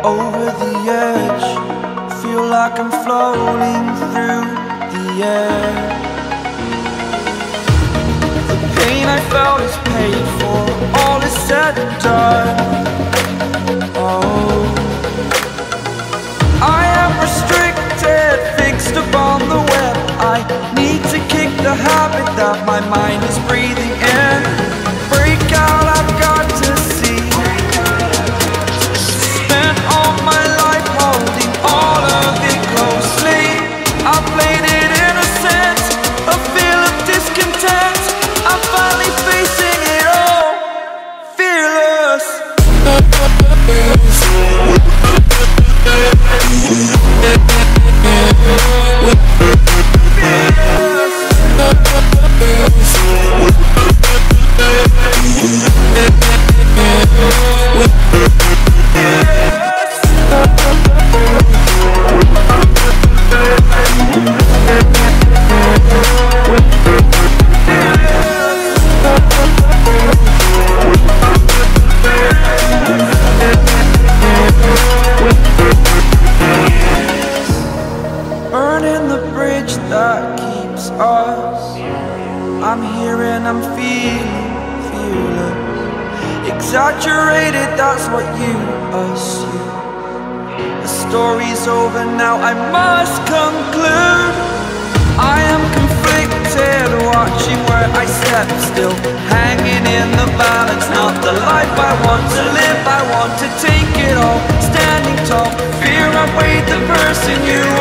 over the edge. Feel like I'm floating through the air. The pain I felt is paid for, all is said and done. Oh, I am restricted, fixed upon the web. I need to kick the habit that my mind is breathing in. Break out, I've got to see. Spent all my life holding all of it closely. I played it innocent, a feel of discontent. I'm finally facing it all, fearless. Burning the bridge that keeps us. I'm here and I'm feeling fearless. Exaggerated, that's what you assume. The story's over now, I must conclude. I am conflicted, watching where I step still, hanging in the balance. Not the life I want to live, I want to take it all. Standing tall, fear I weighed the person you